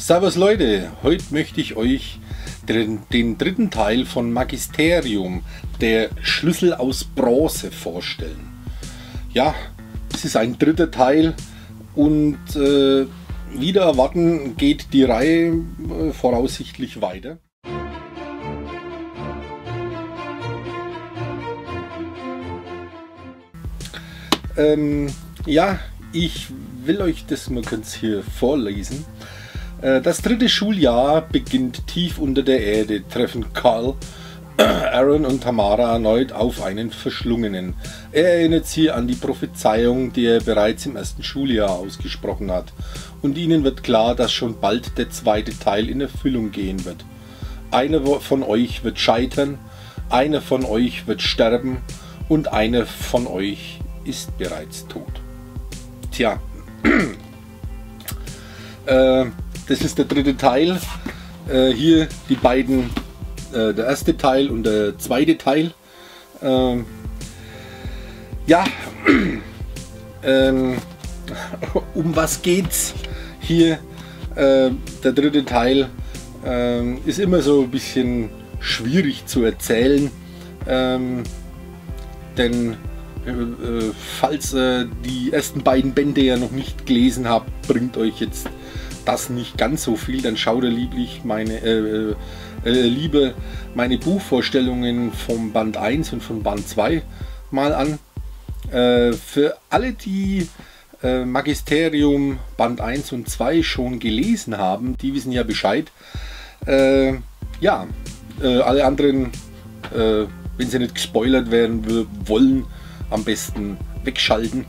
Servus Leute, heute möchte ich euch den dritten Teil von Magisterium, der Schlüssel aus Bronze, vorstellen. Ja, es ist ein dritter Teil und wieder erwarten geht die Reihe voraussichtlich weiter. Ja, ich will euch das mal kurz hier vorlesen. Das dritte Schuljahr beginnt tief unter der Erde, treffen Cal, Aaron und Tamara erneut auf einen Verschlungenen. Er erinnert sie an die Prophezeiung, die er bereits im ersten Schuljahr ausgesprochen hat. Und ihnen wird klar, dass schon bald der zweite Teil in Erfüllung gehen wird. Einer von euch wird scheitern, einer von euch wird sterben und einer von euch ist bereits tot. Tja, das ist der dritte Teil. Hier die beiden, der erste Teil und der zweite Teil. Ja, um was geht's hier? Der dritte Teil ist immer so ein bisschen schwierig zu erzählen, denn falls die ersten beiden Bände ja noch nicht gelesen habt, bringt euch jetzt das nicht ganz so viel, dann schaut ihr lieber meine Buchvorstellungen vom Band 1 und von Band 2 mal an. Für alle, die Magisterium Band 1 und 2 schon gelesen haben, die wissen ja Bescheid. Ja, alle anderen, wenn sie nicht gespoilert werden wollen, am besten wegschalten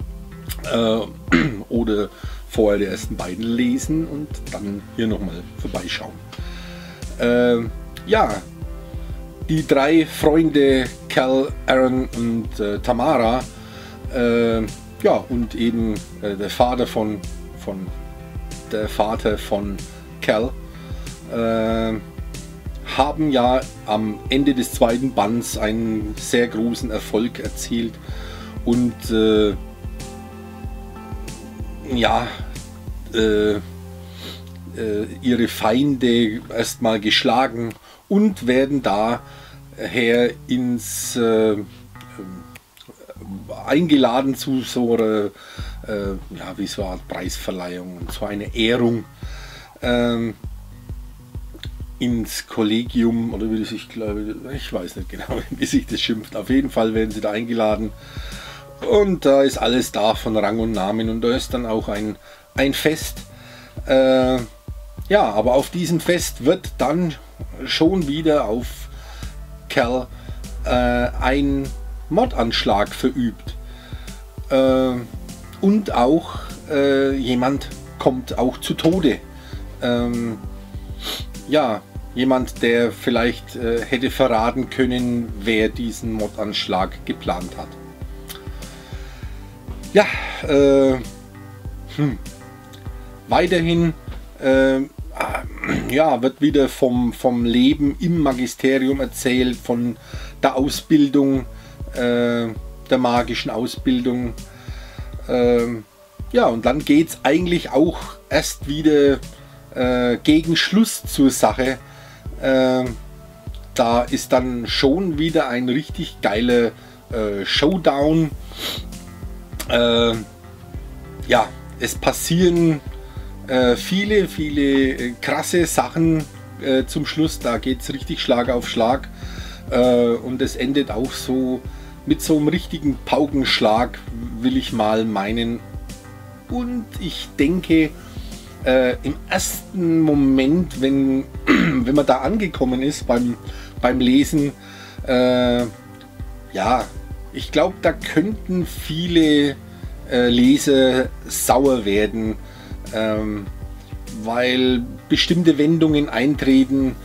oder vorher die ersten beiden lesen und dann hier nochmal vorbeischauen. Ja, die drei Freunde Cal, Aaron und Tamara, ja, und eben der Vater von Cal, haben ja am Ende des zweiten Bands einen sehr großen Erfolg erzielt und ja, ihre Feinde erstmal geschlagen und werden daher eingeladen zu so einer, ja, wie so eine Art Preisverleihung, so eine Ehrung ins Kollegium, oder wie das ich glaube, ich weiß nicht genau, wie sich das schimpft. Auf jeden Fall werden sie da eingeladen und da ist alles da von Rang und Namen und da ist dann auch ein Fest. Ja, aber auf diesem Fest wird dann schon wieder auf Cal ein Mordanschlag verübt und auch jemand kommt auch zu Tode. Ja, jemand, der vielleicht hätte verraten können, wer diesen Mordanschlag geplant hat. Ja, weiterhin ja, wird wieder vom Leben im Magisterium erzählt, von der Ausbildung, der magischen Ausbildung. Ja, und dann geht es eigentlich auch erst wieder gegen Schluss zur Sache. Da ist dann schon wieder ein richtig geiler Showdown. Ja, es passieren viele krasse Sachen zum Schluss. Da geht es richtig Schlag auf Schlag und es endet auch so mit so einem richtigen Paukenschlag, will ich mal meinen. Und ich denke, im ersten Moment, wenn man da angekommen ist beim Lesen, ja, ich glaube, da könnten viele Leser sauer werden, weil bestimmte Wendungen eintreten,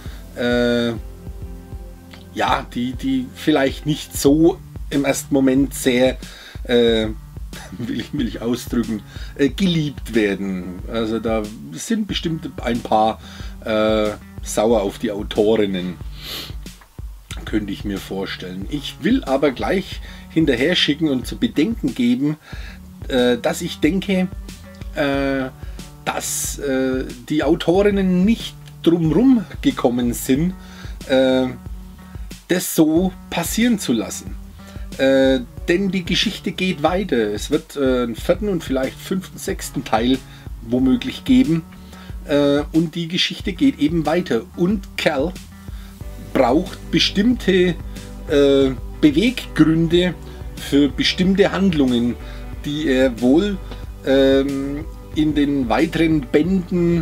ja, die vielleicht nicht so im ersten Moment sehr, will ich ausdrücken, geliebt werden. Also da sind bestimmt ein paar sauer auf die Autorinnen, könnte ich mir vorstellen. Ich will aber gleich hinterher schicken und zu bedenken geben, dass ich denke, dass die Autorinnen nicht drumherum gekommen sind, das so passieren zu lassen. Denn die Geschichte geht weiter. Es wird einen 4. und vielleicht 5., 6. Teil womöglich geben. Und die Geschichte geht eben weiter. Und Cal braucht bestimmte Beweggründe für bestimmte Handlungen, die er wohl in den weiteren Bänden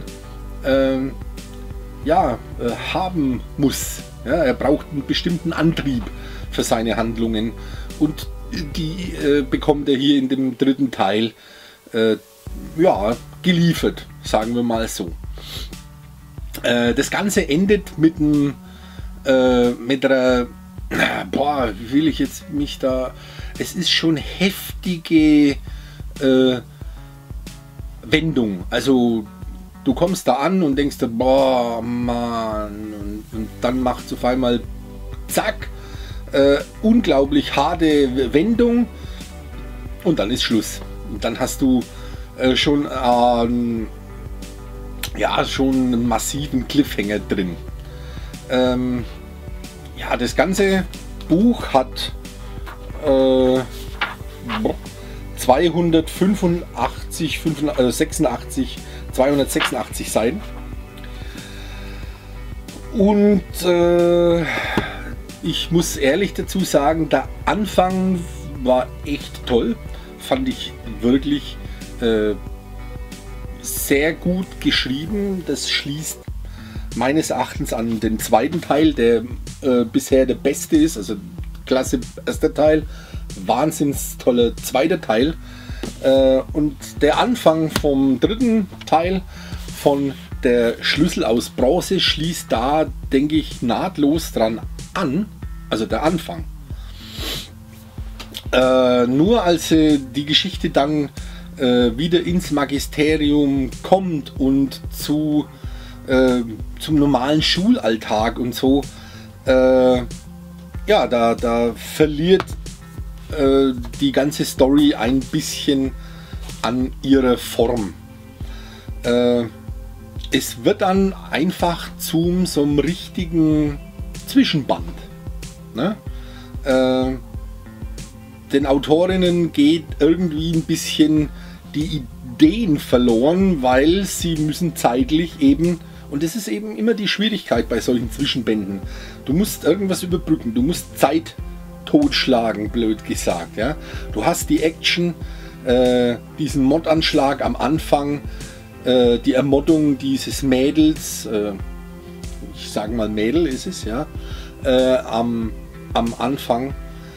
haben muss. Ja, er braucht einen bestimmten Antrieb für seine Handlungen und die bekommt er hier in dem 3. Teil geliefert, sagen wir mal so. Das Ganze endet mit einer, wie will ich jetzt mich da, es ist schon heftige Wendung, also du kommst da an und denkst dir, boah, Mann, und dann macht es auf einmal zack, unglaublich harte Wendung und dann ist Schluss. Und dann hast du schon einen massiven Cliffhanger drin. Das ganze Buch hat 286 Seiten. Und ich muss ehrlich dazu sagen, der Anfang war echt toll. Fand ich wirklich sehr gut geschrieben. Das schließt meines Erachtens an den 2. Teil, der bisher der beste ist. Also klasse 1. Teil, wahnsinns toller 2. Teil. Und der Anfang vom 3. Teil von der Schlüssel aus Bronze schließt da, denke ich, nahtlos dran an. Also der Anfang. Nur als die Geschichte dann wieder ins Magisterium kommt und zum normalen Schulalltag und so, da verliert die ganze Story ein bisschen an ihrer Form. Es wird dann einfach zum so einem richtigen Zwischenband. Ne? Den Autorinnen geht irgendwie ein bisschen die Ideen verloren, weil sie müssen zeitlich eben, und das ist eben immer die Schwierigkeit bei solchen Zwischenbänden, du musst irgendwas überbrücken, du musst Zeit totschlagen, blöd gesagt. Ja? Du hast die Action, diesen Mordanschlag am Anfang, die Ermordung dieses Mädels, ich sage mal Mädel ist es, ja, am Anfang.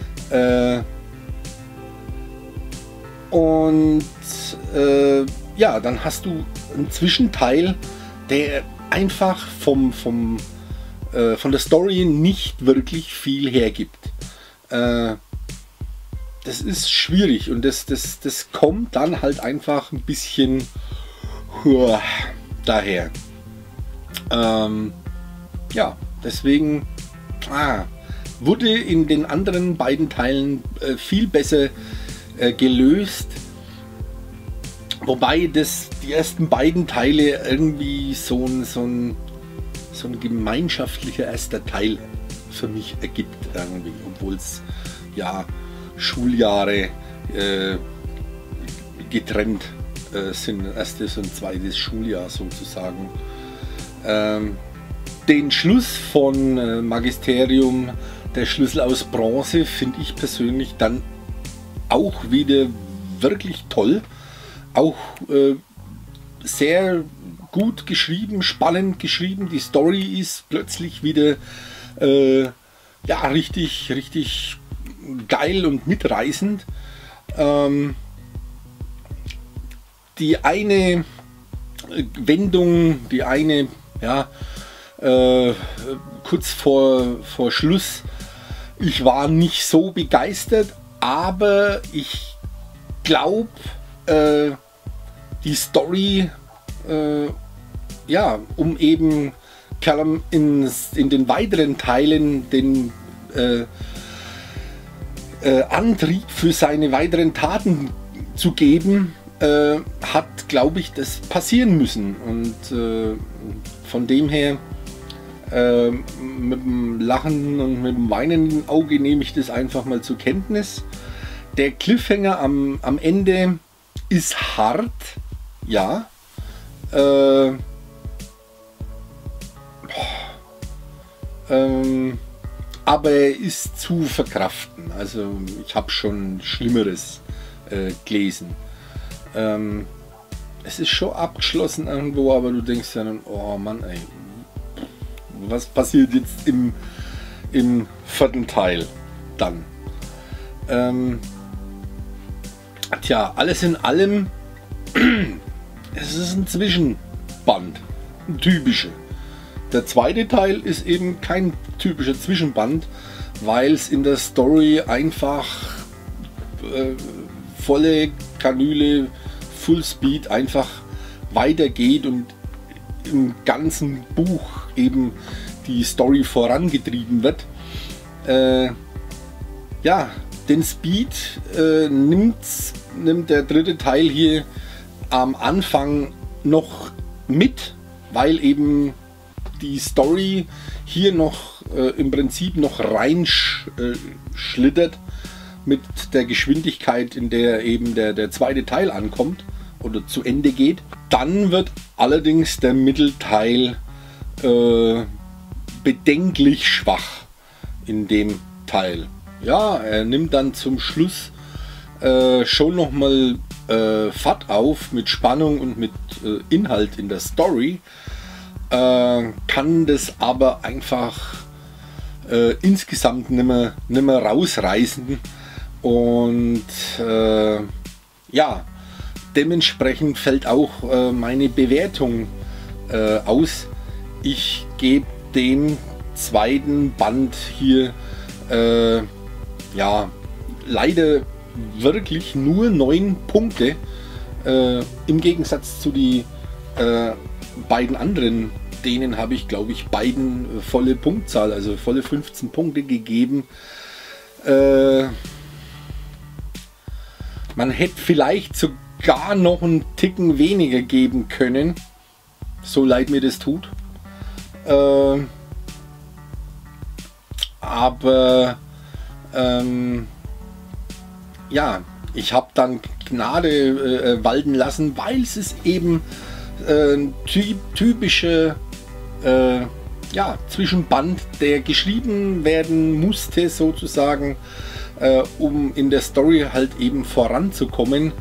Dann hast du einen Zwischenteil, der einfach von der Story nicht wirklich viel hergibt. Das ist schwierig und das kommt dann halt einfach ein bisschen daher. Deswegen wurde in den anderen beiden Teilen viel besser gelöst. Wobei die ersten beiden Teile irgendwie so ein gemeinschaftlicher erster Teil für mich ergibt, irgendwie, obwohl es Schuljahre getrennt sind, erstes und zweites Schuljahr sozusagen. Den Schluss von Magisterium, der Schlüssel aus Bronze, finde ich persönlich dann auch wieder wirklich toll. Auch sehr gut geschrieben, spannend geschrieben. Die Story ist plötzlich wieder richtig geil und mitreißend. Die eine Wendung, kurz vor Schluss, ich war nicht so begeistert, aber ich glaube, die Story, um eben Callum in den weiteren Teilen den Antrieb für seine weiteren Taten zu geben, hat, glaube ich, das passieren müssen. Und von dem her, mit dem lachenden und mit dem weinenden Auge nehme ich das einfach mal zur Kenntnis. Der Cliffhanger am Ende ist hart, ja. Aber er ist zu verkraften. Also ich habe schon Schlimmeres gelesen. Es ist schon abgeschlossen irgendwo, aber du denkst ja dann, oh Mann, ey, was passiert jetzt im 4. Teil dann? Tja, alles in allem, es ist ein Zwischenband, ein typischer. Der 2. Teil ist eben kein typischer Zwischenband, weil es in der Story einfach volle Kanüle, Full Speed einfach weitergeht und im ganzen Buch eben die Story vorangetrieben wird. Ja, den Speed nimmt der 3. Teil hier am Anfang noch mit, weil eben die Story hier noch im Prinzip noch rein schlittert mit der Geschwindigkeit, in der eben der 2. Teil ankommt oder zu Ende geht. Dann wird allerdings der Mittelteil bedenklich schwach in dem Teil. Ja, er nimmt dann zum Schluss schon nochmal Fahrt auf mit Spannung und mit Inhalt in der Story, kann das aber einfach insgesamt nimmer rausreißen und ja, dementsprechend fällt auch meine Bewertung aus. Ich gebe dem 2. Band hier ja, leider wirklich nur 9 Punkte, im Gegensatz zu die beiden anderen, denen habe ich, glaube ich, beiden volle Punktzahl, also volle 15 Punkte gegeben. Man hätte vielleicht sogar noch einen Ticken weniger geben können, so leid mir das tut. Aber ja, ich habe dann Gnade walten lassen, weil es ist eben typische ja, Zwischenband, der geschrieben werden musste sozusagen, um in der Story halt eben voranzukommen.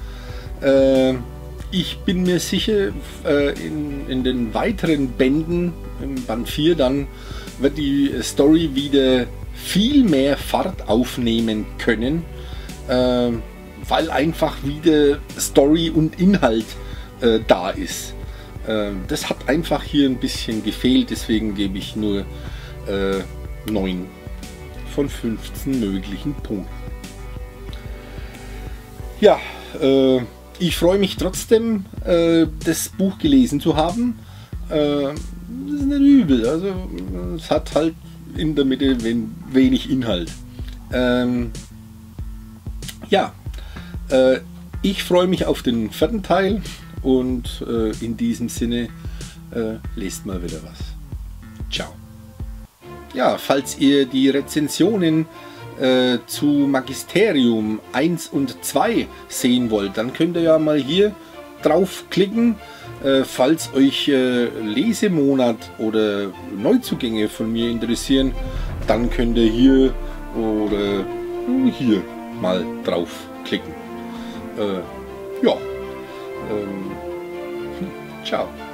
Ich bin mir sicher, in den weiteren Bänden, im Band 4 dann, wird die Story wieder viel mehr Fahrt aufnehmen können, weil einfach wieder Story und Inhalt da ist. Das hat einfach hier ein bisschen gefehlt, deswegen gebe ich nur 9 von 15 möglichen Punkten. Ja, ich freue mich trotzdem, das Buch gelesen zu haben. Das ist nicht übel, also es hat halt in der Mitte wenig Inhalt. Ja, ich freue mich auf den 4. Teil und in diesem Sinne lest mal wieder was. Ciao. Ja, falls ihr die Rezensionen zu Magisterium 1 und 2 sehen wollt, dann könnt ihr ja mal hier draufklicken. Falls euch Lesemonat oder Neuzugänge von mir interessieren, dann könnt ihr hier oder hier mal draufklicken. Ja, ciao.